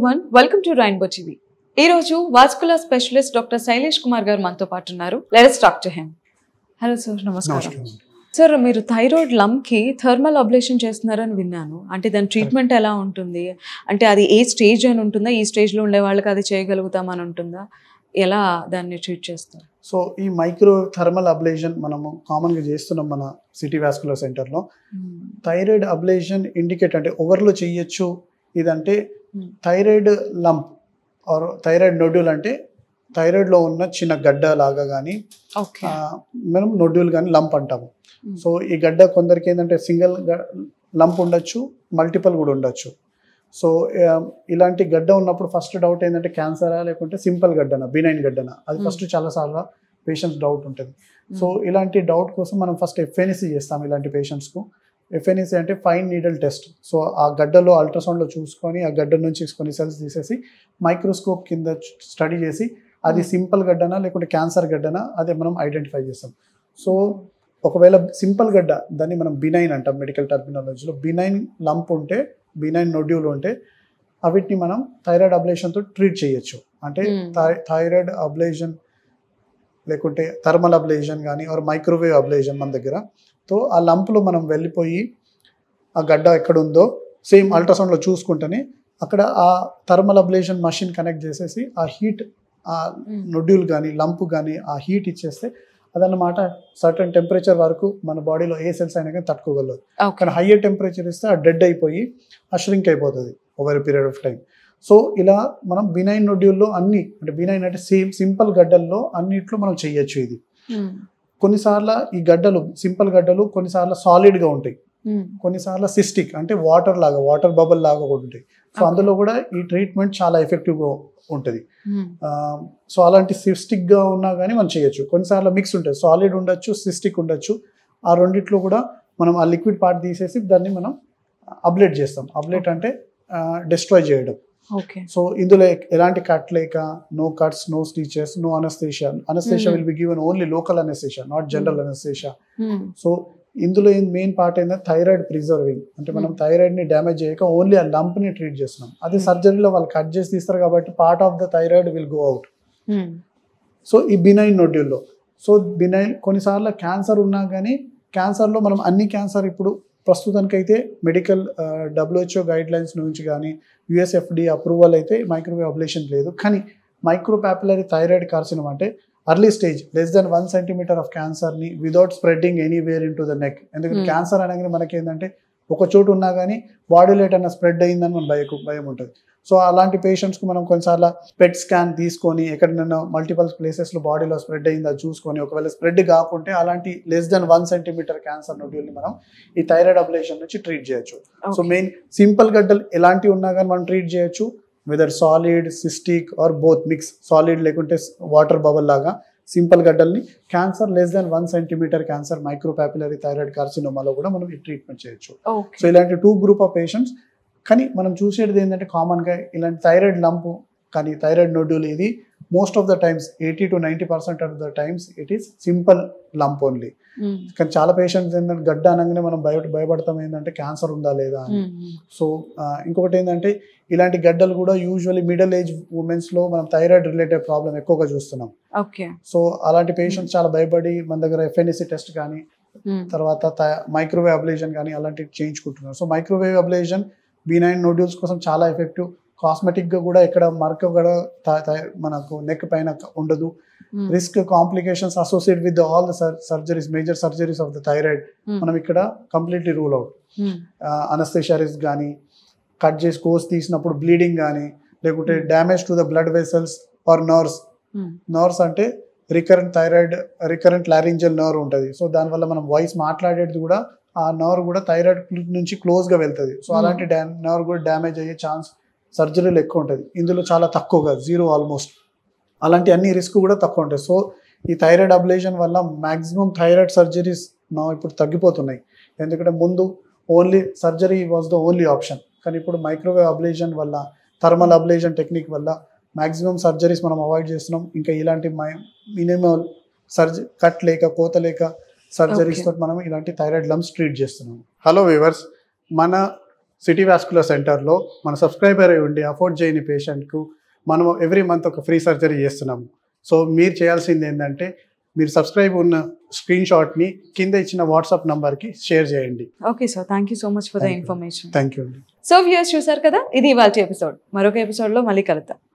everyone, welcome to Rainbow TV. ఈ రోజు vascular specialist doctor శైలేష్కుమార్ గారు మనతో పాటు ఉన్నారు. Let us talk to him. Hello sir, నమస్కారం. సార్, మీరు థైరాయిడ్ లంప్ కి థర్మల్ అబ్లేషన్ చేస్తున్నారని విన్నాను. అంటే దాని ట్రీట్మెంట్ ఎలా ఉంటుంది? అంటే అది ఏ స్టేజ్ అని ఉంటుందా? ఈ స్టేజ్ లో ఉండే వాళ్ళకి అది చేయగలుగుతామని ఉంటుందా? ఎలా దాన్ని ట్రీట్ చేస్తారు? సో ఈ మైక్రో థర్మల్ అబ్లేషన్ మనము కామన్గా చేస్తున్నాం మన సిటీ వాస్కులర్ సెంటర్లో. థైరాయిడ్ అబ్లేషన్ ఇండికేట్ అంటే ఓవర్లో చేయొచ్చు. ఇదంటే thyroid lump or thyroid nodule అంటే థైరాయిడ్లో ఉన్న చిన్న గడ్డ లాగా కానీ మనం నోడ్యూల్ కానీ లంప్ అంటాము. సో ఈ గడ్డ కొందరికి ఏంటంటే సింగిల్ లంప్ ఉండొచ్చు, మల్టిపుల్ కూడా ఉండొచ్చు. సో ఇలాంటి గడ్డ ఉన్నప్పుడు ఫస్ట్ డౌట్ ఏంటంటే క్యాన్సరా లేకుంటే సింపుల్ గడ్డనా, బినైన్ గడ్డనా, అది ఫస్ట్ చాలాసార్లు పేషెంట్స్ డౌట్ ఉంటుంది. సో ఇలాంటి డౌట్ కోసం మనం ఫస్ట్ ఎఫ్ఎన్సి చేస్తాం ఇలాంటి పేషెంట్స్కు. ఎఫ్ఎన్సి అంటే ఫైన్ నీడల్ టెస్ట్. సో ఆ గడ్డలో అల్ట్రాసౌండ్లో చూసుకొని ఆ గడ్డ నుంచి కొన్ని సెల్స్ తీసేసి మైక్రోస్కోప్ కింద స్టడీ చేసి అది సింపుల్ గడ్డనా లేకుంటే క్యాన్సర్ గడ్డనా అదే మనం ఐడెంటిఫై చేస్తాం. సో ఒకవేళ సింపుల్ గడ్డ, దాన్ని మనం బినైన్ అంటాం మెడికల్ టర్మినాలజీలో. బినైన్ లంప్ ఉంటే, బినైన్ నోడ్యూల్ ఉంటే అవిటిని మనం థైరాయిడ్ అబ్లేషన్తో ట్రీట్ చేయొచ్చు. అంటే థైరాయిడ్ అబ్లేషన్ లేకుంటే థర్మల్ అబ్లేషన్ కానీ ఆర్ మైక్రోవేవ్ అబ్లేషన్ మన దగ్గర. తో ఆ లంప్లో మనం వెళ్ళిపోయి ఆ గడ్డ ఎక్కడుందో సేమ్ అల్ట్రాసౌండ్లో చూసుకుంటేనే అక్కడ ఆ థర్మల్ అబ్లేషన్ మషిన్ కనెక్ట్ చేసేసి ఆ హీట్, ఆ నొడ్యూల్ కానీ లంప్ కానీ ఆ హీట్ ఇచ్చేస్తే అదన్నమాట సర్టన్ టెంపరేచర్ వరకు మన బాడీలో ఏ సెల్స్ అయినా కానీ తట్టుకోగలదు. కానీ హయ్యర్ టెంపరేచర్ ఇస్తే ఆ డెడ్ అయిపోయి ఆ ష్రింక్ అయిపోతుంది over period of time. So ఇలా మనం బినైన్ నొడ్యూల్లో అన్ని, అంటే బినైన్ అంటే సేమ్ సింపుల్ గడ్డల్లో అన్నిట్లో మనం చెయ్యొచ్చు. ఇది కొన్నిసార్లు ఈ గడ్డలు, సింపుల్ గడ్డలు కొన్నిసార్లు సాలిడ్గా ఉంటాయి, కొన్నిసార్లు సిస్టిక్ అంటే వాటర్ లాగా, వాటర్ బబుల్ లాగా కూడా ఉంటాయి. సో అందులో కూడా ఈ ట్రీట్మెంట్ చాలా ఎఫెక్టివ్గా ఉంటుంది. సో అలాంటి సిస్టిక్గా ఉన్నా కానీ మనం చేయొచ్చు. కొన్నిసార్లు మిక్స్ ఉంటుంది, సాలిడ్ ఉండొచ్చు, సిస్టిక్ ఉండొచ్చు. ఆ రెండిట్లో కూడా మనం ఆ లిక్విడ్ పార్ట్ తీసేసి దాన్ని మనం అబ్లేట్ చేస్తాం. అబ్లేట్ అంటే డిస్ట్రాయ్ చేయడం. సో ఇందులో ఎలాంటి కట్ లేక, no cuts, no stitches, no anaesthesia. Anaesthesia will be given only local anaesthesia, not general anaesthesia. So ఇందులో మెయిన్ పార్ట్ ఏంటంటే థైరాయిడ్ ప్రిజర్వింగ్. అంటే మనం థైరాయిడ్ని డ్యామేజ్ చేయక ఓన్లీ ఆ లంప్ని ట్రీట్ చేస్తున్నాం. అదే సర్జరీలో వాళ్ళు కట్ చేసి తీస్తారు కాబట్టి part of the thyroid will go out. So ఈ బినైన్ నోడ్యూల్లో, సో బినైన్ కొన్నిసార్లు క్యాన్సర్ ఉన్నా కానీ, క్యాన్సర్లో మనం అన్ని క్యాన్సర్ ఇప్పుడు ప్రస్తుతానికైతే మెడికల్ WHO గైడ్ లైన్స్ నుంచి కానీ USFD అప్రూవల్ అయితే మైక్రోవేవ్ అబ్లేషన్ లేదు. కానీ మైక్రోపాపులరీ థైరాయిడ్ కార్సినోమా అంటే early stage less than 1 centimeter of క్యాన్సర్ని without spreading anywhere into the neck. ఎందుకంటే క్యాన్సర్ అనగానే మనకి ఏంటంటే ఒక చోటు ఉన్నా కానీ బాడీలో ఏటన్నా స్ప్రెడ్ అయిందని మన భయం ఉంటుంది. సో అలాంటి పేషెంట్స్కి మనం కొన్నిసార్లు పెట్ స్కాన్ తీసుకొని ఎక్కడైనా మల్టిపల్ ప్లేసెస్లో బాడీలో స్ప్రెడ్ అయిందా చూసుకొని, ఒకవేళ స్ప్రెడ్ కాకుంటే అలాంటి లెస్ దెన్ 1 centimeter క్యాన్సర్ నోడ్యూల్ని మనం ఈ థైరాయిడ్ అబ్లేషన్ నుంచి ట్రీట్ చేయొచ్చు. సో మెయిన్ సింపుల్ గడ్డలు ఎలాంటివి ఉన్నా కానీ మనం ట్రీట్ చేయొచ్చు, whether solid, cystic or both mix, solid లేకుంటే వాటర్ బబల్ లాగా సింపుల్ గడ్డల్ని. Cancer less than 1 centimeter cancer, micropapillary thyroid కార్సినోమాలో కూడా మనం ఈ ట్రీట్మెంట్ చేయొచ్చు. సో ఇలాంటి 2 group ఆఫ్ పేషెంట్స్. కానీ మనం చూసేది ఏంటంటే కామన్గా ఇలాంటి థైరాయిడ్ లంప్ కానీ థైరాయిడ్ నోడ్యూల్ ఇది most of the times 80 to 90% of the times it is simple lump only. కానీ చాలా పేషెంట్స్ ఏంటంటే గడ్డ అనగానే మనం భయపడతాం ఏంటంటే క్యాన్సర్ ఉందా లేదా అని. సో ఇంకొకటి ఏంటంటే ఇలాంటి గడ్డలు కూడా యూజువల్లీ మిడిల్ ఏజ్ ఉమెన్స్లో మనం థైరాయిడ్ రిలేటెడ్ ప్రాబ్లం ఎక్కువగా చూస్తున్నాం. సో అలాంటి పేషెంట్స్ చాలా భయపడి మన దగ్గర FNC టెస్ట్ కానీ తర్వాత మైక్రోవేవ్ అబ్లేషన్ కానీ అలాంటివి చేయించుకుంటున్నారు. So microwave ablation benign nodules కోసం చాలా ఎఫెక్టివ్. కాస్మెటిక్గా కూడా ఎక్కడ మరక కూడా మనకు నెక్ పైన ఉండదు. Risk complications associate with all the surgeries, major surgeries of the thyroid మనం ఇక్కడ completely rule out. Anaesthesia risk కానీ, కట్ చేసి కోర్స్ తీసినప్పుడు బ్లీడింగ్ కానీ, లేకుంటే damage to the blood vessels or nerves. Nerves అంటే రికరెంట్ లారింజియల్ నర్వ్ ఉంటుంది. సో దానివల్ల మనం వాయిస్ మాట్లాడేది కూడా ఆ నర్వ్ కూడా థైరాయిడ్ నుంచి క్లోజ్గా వెళ్తుంది. సో అలాంటి నర్వ్ కూడా డ్యామేజ్ అయ్యే ఛాన్స్ సర్జరీలు ఎక్కువ ఉంటుంది. ఇందులో చాలా తక్కువగా, 0 ఆల్మోస్ట్. అలాంటి అన్ని రిస్క్ కూడా తక్కువ ఉంటాయి. సో ఈ థైరాయిడ్ అబ్లేషన్ వల్ల మ్యాక్సిమం థైరాయిడ్ సర్జరీస్ ఇప్పుడు తగ్గిపోతున్నాయి. ఎందుకంటే ముందు only surgery was the only option. కానీ ఇప్పుడు మైక్రోవేవ్ అబ్లేషన్ వల్ల, థర్మల్ అబ్లేషన్ టెక్నిక్ వల్ల మ్యాక్సిమం సర్జరీస్ మనం అవాయిడ్ చేస్తున్నాం. ఇంకా ఇలాంటి మినిమల్ కట్ లేక, కోత లేక సర్జరీస్ తో మనం ఇలాంటి థైరాయిడ్ లంప్స్ ట్రీట్ చేస్తున్నాం. హలో వ్యూవర్స్, మన సిటీ వాస్కులర్ సెంటర్లో మన సబ్స్క్రైబర్ అయి ఉండి అఫోర్డ్ చేయని పేషెంట్కు మనం ఎవ్రీ మంత్ ఒక ఫ్రీ సర్జరీ చేస్తున్నాము. సో మీరు చేయాల్సింది ఏంటంటే మీరు సబ్స్క్రైబ్ ఉన్న స్క్రీన్ షాట్ని కింద ఇచ్చిన వాట్సాప్ నంబర్కి షేర్ చేయండి. Okay sir, thank you so much for the information. Thank you అండి. సో వ్యూయర్స్ చూసారు కదా, ఇది ఇవాల్టి ఎపిసోడ్. మరొక ఎపిసోడ్లో మళ్ళీ కలుద్దాం.